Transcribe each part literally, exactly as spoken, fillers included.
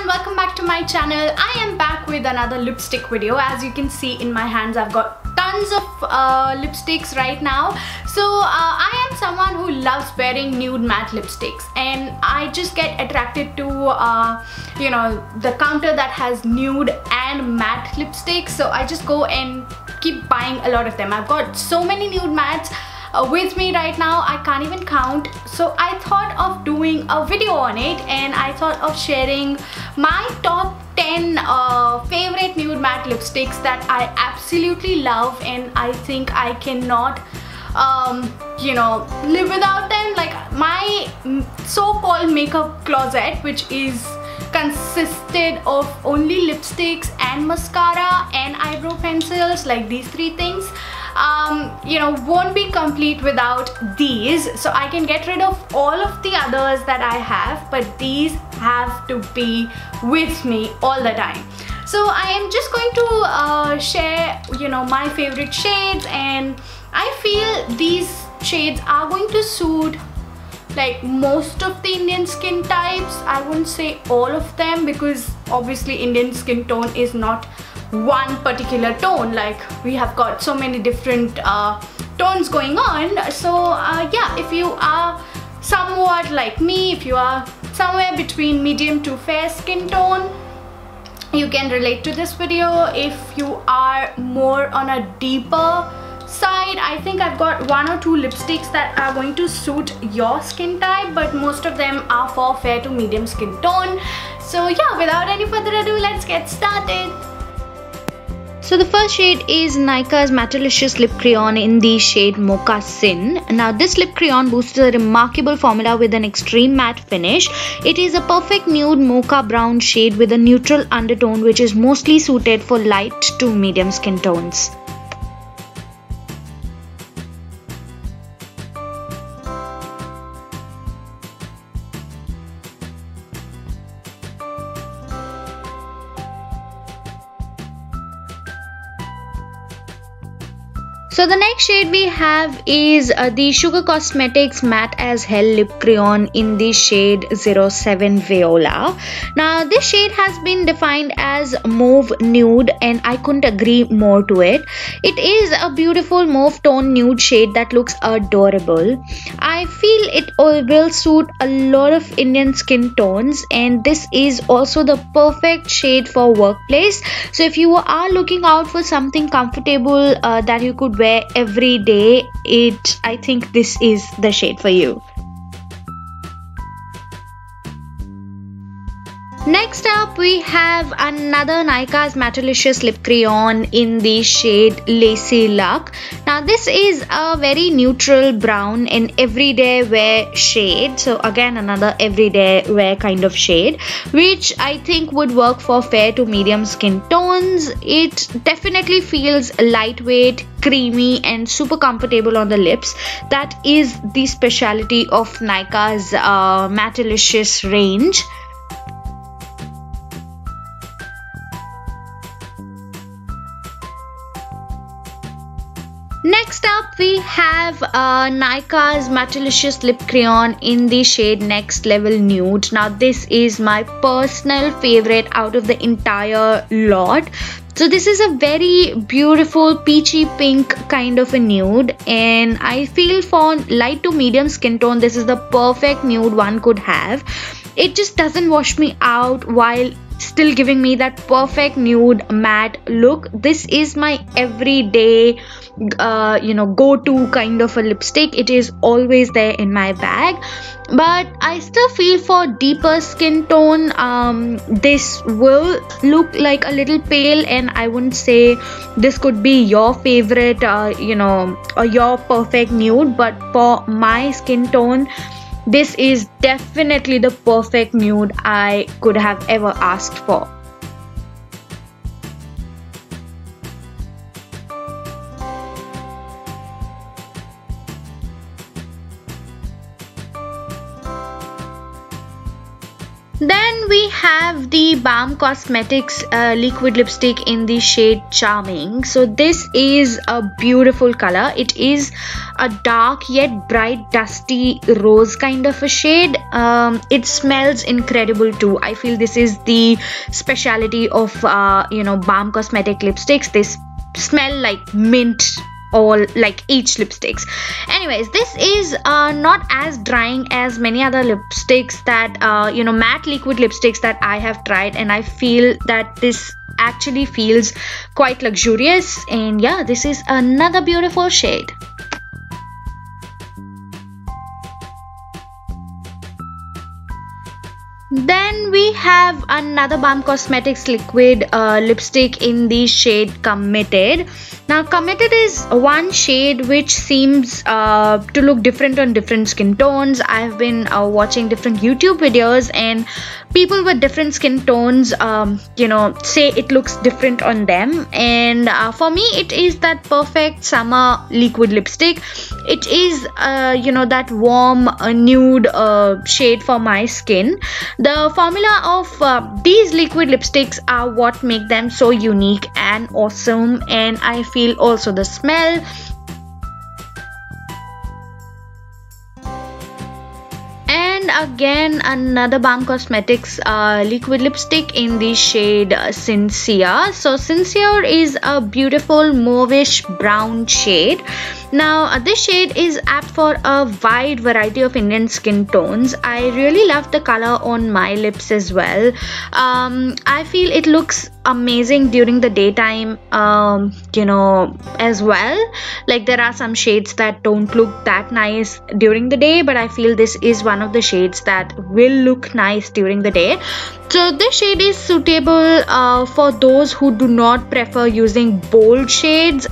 welcome back to my channel. I am back with another lipstick video. As you can see in my hands, I've got tons of uh, lipsticks right now. So uh, I am someone who loves wearing nude matte lipsticks, and I just get attracted to uh, you know the counter that has nude and matte lipsticks. So I just go and keep buying a lot of them. I've got so many nude mattes Uh, with me right now, I can't even count. So I thought of doing a video on it, and I thought of sharing my top ten uh, favorite nude matte lipsticks that I absolutely love, and I think I cannot um, you know live without them. Like my so-called makeup closet, which is consisted of only lipsticks and mascara and eyebrow pencils, like these three things, um you know won't be complete without these. So I can get rid of all of the others that I have, but these have to be with me all the time. So I am just going to uh, share you know my favorite shades, and I feel these shades are going to suit like most of the Indian skin types. I wouldn't say all of them, because obviously Indian skin tone is not one particular tone. Like we have got so many different uh, tones going on. So uh, yeah, if you are somewhat like me, if you are somewhere between medium to fair skin tone, you can relate to this video. If you are more on a deeper side, I think I've got one or two lipsticks that are going to suit your skin type, but most of them are for fair to medium skin tone. So yeah, without any further ado, let's get started. So the first shade is Nykaa's Mattelicious Lip Crayon in the shade Mocha Sin. Now this lip crayon boasts a remarkable formula with an extreme matte finish. It is a perfect nude mocha brown shade with a neutral undertone, which is mostly suited for light to medium skin tones. So the next shade we have is uh, the Sugar Cosmetics Matte as Hell Lip Crayon in the shade zero seven Viola. Now this shade has been defined as mauve nude, and I couldn't agree more to it. It is a beautiful mauve tone nude shade that looks adorable. I feel it will suit a lot of Indian skin tones, and this is also the perfect shade for workplace. So if you are looking out for something comfortable uh, that you could wear every day, it I think this is the shade for you. Next up we have another Nykaa's Mattelicious Lip Crayon in the shade Lacy Luck. Now this is a very neutral brown and everyday wear shade. So again, another everyday wear kind of shade, which I think would work for fair to medium skin tones. It definitely feels lightweight, creamy, and super comfortable on the lips. That is the specialty of Nykaa's uh, Mattelicious range. Next up we have uh, Nykaa's Mattelicious Lip Crayon in the shade Next Level Nude. Now this is my personal favorite out of the entire lot. So this is a very beautiful peachy pink kind of a nude, and I feel for light to medium skin tone, this is the perfect nude one could have. It just doesn't wash me out while still giving me that perfect nude matte look. This is my everyday uh, you know go-to kind of a lipstick. It is always there in my bag, but I still feel for deeper skin tone, um, this will look like a little pale, and I wouldn't say this could be your favorite uh, you know or your perfect nude, but for my skin tone, this is definitely the perfect nude I could have ever asked for. Then we have the Balm Cosmetics uh, liquid lipstick in the shade Charming. So this is a beautiful color. It is a dark yet bright dusty rose kind of a shade. Um, it smells incredible too. I feel this is the speciality of uh, you know Balm Cosmetic lipsticks. They smell like mint, all like each lipsticks. Anyways, this is uh, not as drying as many other lipsticks that uh, you know matte liquid lipsticks that I have tried, and I feel that this actually feels quite luxurious. And yeah, this is another beautiful shade. Then we have another Balm Cosmetics liquid uh, lipstick in the shade Committed. Now Committed is one shade which seems uh, to look different on different skin tones. I've been uh, watching different YouTube videos, and people with different skin tones um, you know say it looks different on them. And uh, for me, it is that perfect summer liquid lipstick. It is uh, you know that warm uh, nude uh, shade for my skin. The formula of uh, these liquid lipsticks are what make them so unique and awesome, and I feel also the smell. And again, another Balm Cosmetics uh, liquid lipstick in the shade uh, Sincere. So Sincere is a beautiful mauvish brown shade. Now uh, this shade is apt for a wide variety of Indian skin tones. I really love the color on my lips as well. Um, I feel it looks amazing during the daytime um, you know as well. Like there are some shades that don't look that nice during the day, but I feel this is one of the shades that will look nice during the day. So this shade is suitable uh, for those who do not prefer using bold shades.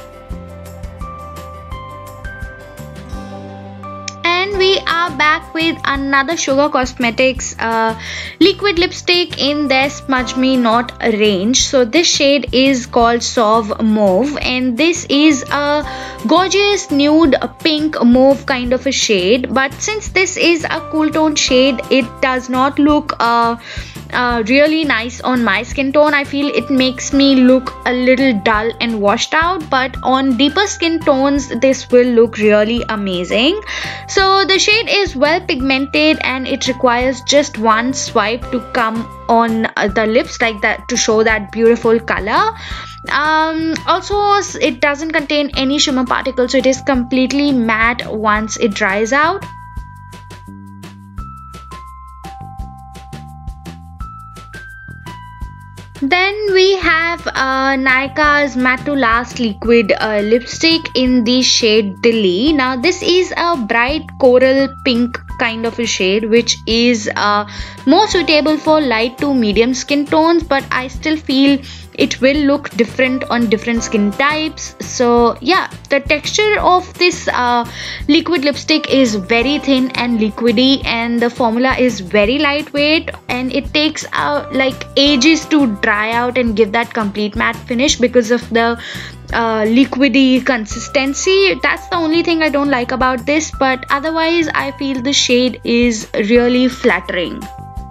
We are back with another Sugar Cosmetics uh, liquid lipstick in their Smudge Me Not range. So this shade is called Sauve Mauve, and this is a gorgeous nude pink mauve kind of a shade. But since this is a cool tone shade, it does not look uh, uh, really nice on my skin tone. I feel it makes me look a little dull and washed out, but on deeper skin tones this will look really amazing. So the shade is well pigmented, and it requires just one swipe to come on the lips like that to show that beautiful color. Um, also, it doesn't contain any shimmer particles, so it is completely matte once it dries out. Then we have uh, Nykaa's Matte to Last liquid uh, lipstick in the shade Dilly. Now this is a bright coral pink kind of a shade, which is uh, more suitable for light to medium skin tones, but I still feel it will look different on different skin types. So yeah, the texture of this uh, liquid lipstick is very thin and liquidy, and the formula is very lightweight, and it takes uh, like ages to dry out and give that complete matte finish because of the uh, liquidy consistency. That's the only thing I don't like about this, but otherwise I feel the shade is really flattering.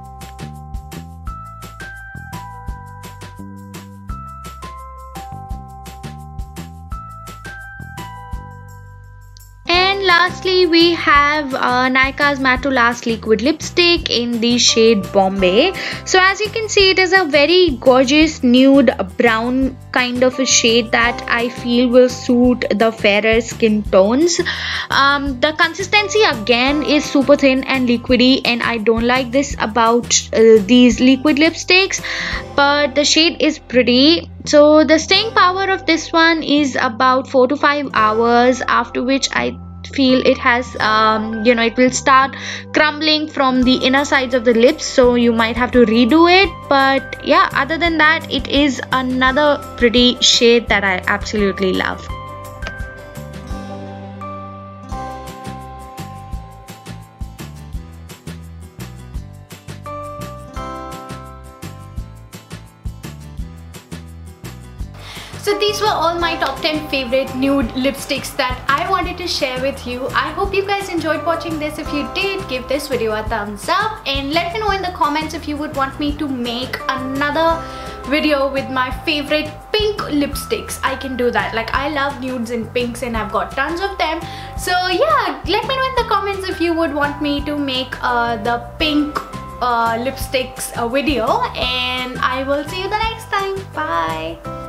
Lastly, we have uh, Nykaa's Matte to Last liquid lipstick in the shade Bombay. So as you can see, it is a very gorgeous nude brown kind of a shade that I feel will suit the fairer skin tones. Um, the consistency again is super thin and liquidy, and I don't like this about uh, these liquid lipsticks, but the shade is pretty. So the staying power of this one is about four to five hours, after which I feel it has um, you know it will start crumbling from the inner sides of the lips, so you might have to redo it. But yeah, other than that, it is another pretty shade that I absolutely love. So these were all my top ten favorite nude lipsticks that I wanted to share with you. I hope you guys enjoyed watching this. If you did, give this video a thumbs up and let me know in the comments if you would want me to make another video with my favorite pink lipsticks. I can do that. Like, I love nudes and pinks and I've got tons of them. So yeah, let me know in the comments if you would want me to make uh, the pink uh, lipsticks uh, video, and I will see you the next time. Bye.